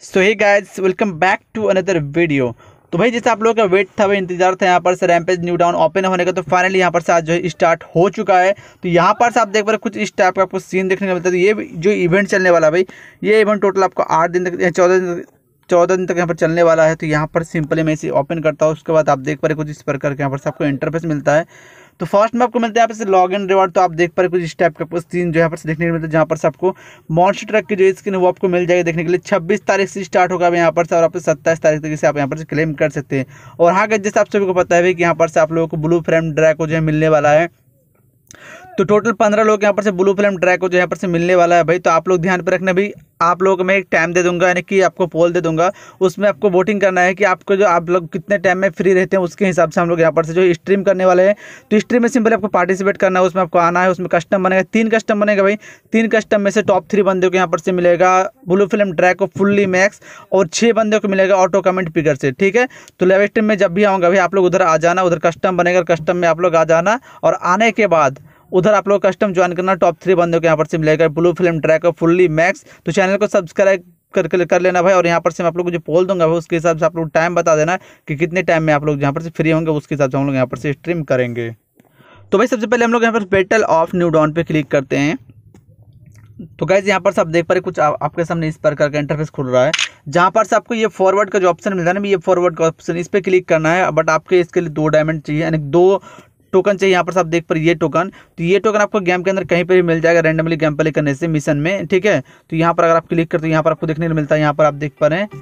So hey guys, welcome back to another video. तो भाई जैसे आप लोगों का वेट था, भाई इंतजार था यहाँ पर से रैम्पेज न्यू डाउन ओपन होने का, तो फाइनली यहाँ पर से आज जो है स्टार्ट हो चुका है। तो यहाँ पर से आप देख पा रहे कुछ इस टाइप का आपको सीन देखने को मिलता है। तो ये जो इवेंट चलने वाला है भाई, ये इवेंट टोटल आपको 8 दिन तक 14 दिन तक यहाँ पर चलने वाला है। तो यहाँ पर सिंपली मैं इसे ओपन करता हूँ, उसके बाद आप देख पा रहे कुछ इस प्रकार के यहाँ पर से आपको इंटरफेस मिलता है। तो फर्स्ट में आपको मिलता है यहाँ पर से लॉग इन रिवार्ड। तो आप देख पा रहे कुछ इस टाइप का सीन जो यहाँ पर से देखने को मिलता है, जहाँ पर से आपको मॉन्स्टर ट्रक की जो स्किन है वो आपको मिल जाएगी देखने के लिए। 26 तारीख से स्टार्ट होगा यहाँ पर से, और आप 27 तारीख तक इसे आप यहाँ पर से क्लेम कर सकते हैं। और हाँ जैसे आप सभी को पता है भाई कि यहाँ पर से आप लोगों को ब्लू फ्रेम ड्रैगन जो है मिलने वाला है। तो टोटल 15 लोग यहाँ पर से ब्लू फ्लेम ड्रैगन को जो यहाँ पर से मिलने वाला है भाई। तो आप लोग ध्यान पे रखना भाई, आप लोगों को मैं एक टाइम दे दूंगा, यानी कि आपको पोल दे दूंगा, उसमें आपको वोटिंग करना है कि आपको जो आप लोग कितने टाइम में फ्री रहते हैं, उसके हिसाब से हम लोग यहाँ पर से जो स्ट्रीम करने वाले हैं। तो स्ट्रीम में सिंपल आपको पार्टिसिपेट करना है, उसमें आपको आना है। उसमें कस्टम बनेगा, 3 कस्टम बनेगा भाई। 3 कस्टम में से टॉप 3 बंदे को यहाँ पर से मिलेगा ब्लू फ्लेम ड्रैगन को फुल्ली मैक्स, और 6 बंदे को मिलेगा ऑटो कमेंट पिकर से। ठीक है, तो लाइव स्ट्रीम में जब भी आऊँगा भाई, आप लोग उधर आ जाना, उधर कस्टम बनेगा, कस्टम में आप लोग आ जाना, और आने के बाद उधर आप लोग कस्टम ज्वाइन करना। टॉप 3 बंदों को यहाँ पर से मिलेगा blue flame dragon fully max. तो चैनल को सब्सक्राइब कर लेना भाई। और यहाँ पर से मैं आप लोग को जो पोल दूंगा भाई, उसके हिसाब से आप लोग टाइम बता देना कि कितने टाइम में आप लोग यहाँ पर से फ्री होंगे, उसके हिसाब से हम लोग यहाँ पर से स्ट्रीम करेंगे। तो भाई सबसे पहले हम लोग यहाँ पर बैटल ऑफ न्यू डाउन पे क्लिक करते हैं। तो गाइज यहाँ पर से आप देख पा रहे कुछ आपके सामने इस प्रकार का इंटरफेस खुल रहा है, जहाँ पर से आपको ये फॉरवर्ड का जो ऑप्शन मिलता है ना, ये फॉरवर्ड का ऑप्शन, इस पर क्लिक करना है। बट आपके इसके लिए 2 डायमंड चाहिए, यानी 2 टोकन चाहिए। यहाँ पर आप देख पर ये टोकन, तो ये टोकन आपको गेम के अंदर कहीं पर भी मिल जाएगा रैंडमली गेम प्ले करने से मिशन में। ठीक है, तो यहाँ पर अगर आप क्लिक करते हो, यहाँ पर आपको देखने को मिलता है, यहाँ पर आप देख पा रहे हैं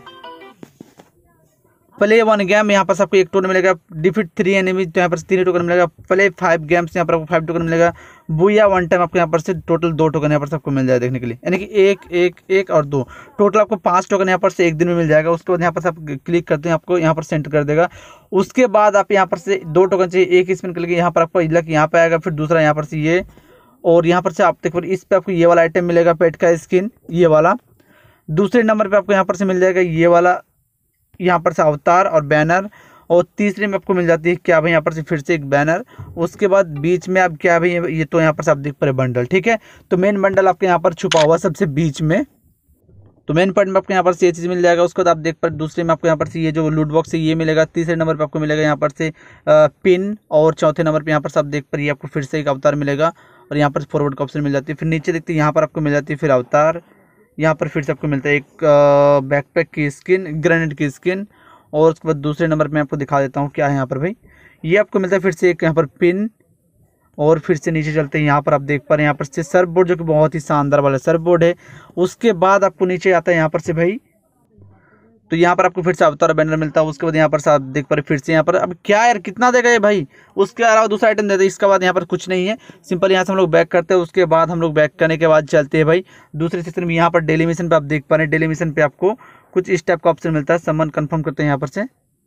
प्ले 1 गेम, यहाँ पर आपको 1 टोकन मिलेगा। डिफीट 3 एनिमी, तो यहाँ पर 3 टोकन मिलेगा। प्ले 5 गेम्स, यहाँ पर आपको 5 टोकन मिलेगा। बुया 1 टाइम, आपको यहाँ पर से टोटल 2 टोकन यहाँ पर आपको मिल जाएगा देखने के लिए, यानी कि 1 और 2 टोटल आपको 5 टोकन यहाँ पर से एक दिन में मिल जाएगा। उसके बाद यहाँ पर आप क्लिक करते हैं, आपको यहाँ पर सेंड कर देगा। उसके बाद आप यहाँ पर से 2 टोकन चाहिए, एक स्पिन करके यहाँ पर आपको इलक यहाँ पे आएगा, फिर दूसरा यहाँ पर से ये, और यहाँ पर से आप देखो इस पर आपको ये वाला आइटम मिलेगा, पेट का स्किन ये वाला। दूसरे नंबर पर आपको यहाँ पर से मिल जाएगा ये वाला, यहाँ पर से अवतार और बैनर। और तीसरे में आपको मिल जाती है क्या भाई, यहाँ पर से फिर से एक बैनर। उसके बाद बीच में आप क्या भाई, ये तो यहाँ पर से आप देख पा रहे बंडल। ठीक है, तो मेन बंडल आपके यहाँ पर छुपा हुआ सबसे बीच में। तो मेन पॉइंट में आपको यहाँ पर से ये चीज़ मिल जाएगा। उसके बाद आप देख पर दूसरे में आपको यहाँ पर से ये जो लूट बॉक्स है ये मिलेगा। तीसरे नंबर पर आपको मिलेगा यहाँ पर से पिन, और चौथे नंबर पर यहाँ पर से आप देख पर ये आपको फिर से एक अवतार मिलेगा, और यहाँ पर फॉरवर्ड का ऑप्शन मिल जाती है। फिर नीचे देखते हैं यहाँ पर आपको मिल जाती है फिर अवतार, यहाँ पर फिर से आपको मिलता है एक बैकपैक की स्किन, ग्रेनेड की स्किन। और उसके बाद दूसरे नंबर पे मैं आपको दिखा देता हूँ क्या है यहाँ पर भाई, ये आपको मिलता है फिर से एक यहाँ पर पिन। और फिर से नीचे चलते हैं, यहाँ पर आप देख पा रहे हैं यहाँ पर से सर्फ बोर्ड, जो कि बहुत ही शानदार वाला सर्फ बोर्ड है। उसके बाद आपको नीचे आता है यहाँ पर से भाई, तो यहाँ पर आपको फिर से अवतार बैनर मिलता है। उसके बाद यहाँ पर से आप देख पा रहे फिर से यहाँ पर, अब क्या यार कितना देगा ये भाई, उसके अलावा दूसरा आइटम देते हैं। इसके बाद यहाँ पर कुछ नहीं है, सिंपल यहाँ से हम लोग बैक करते हैं। उसके बाद हम लोग बैक करने के बाद चलते हैं भाई दूसरे सेक्शन में। यहाँ पर डेली मिशन पे आप देख पा रहे हैं, डेली मिशन पे आपको कुछ इस टाइप का ऑप्शन मिलता है। सम्मन कन्फर्म करते हैं यहाँ पर से।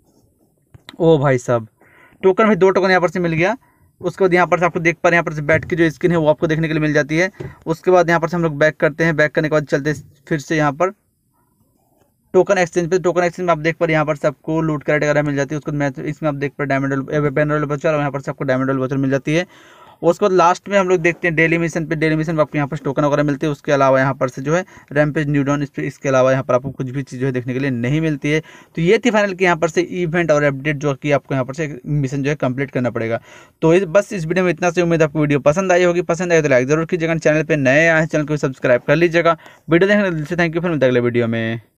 ओ भाई साहब, टोकन भाई 2 टोकन यहाँ पर से मिल गया। उसके बाद यहाँ पर से आपको देख पा रहे हैं यहाँ पर से बैट की जो स्किन है वो आपको देखने के लिए मिल जाती है। उसके बाद यहाँ पर से हम लोग बैक करते हैं, बैक करने के बाद चलते हैं फिर से यहाँ पर टोकन एक्सचेंज पे। टोकन एक्सचेंज में आप देख पर यहाँ पर से आपको लूट कैरेट वगैरह मिल जाती है। उसको मैच इसमें आप देख पर डायमंड बैनर बचर, और यहाँ पर से आपको डायमंड बचर मिल जाती है। उसके बाद लास्ट में हम लोग देखते हैं डेली मिशन पे। डेली मिशन में आपको यहाँ पर टोकन वगैरह मिलते हैं। उसके अलावा यहाँ पर से जो है रैम्पेज न्यू डाउन, इसके अलावा यहाँ पर आपको कुछ भी चीज़ जो है देखने के लिए नहीं मिलती है। तो ये थी फाइनल की यहाँ पर से इवेंट और अपडेट, जो कि आपको यहाँ पर से मिशन जो है कंप्लीट करना पड़ेगा। तो बस इस वीडियो में इतना से, उम्मीद आपको वीडियो पसंद आई होगी। पसंद आए तो लाइक जरूर कीजिएगा, चैनल पर नए आए चैनल को सब्सक्राइब कर लीजिएगा। वीडियो देखने के लिए थैंक यू, फिर मिलते हैं अगले वीडियो में।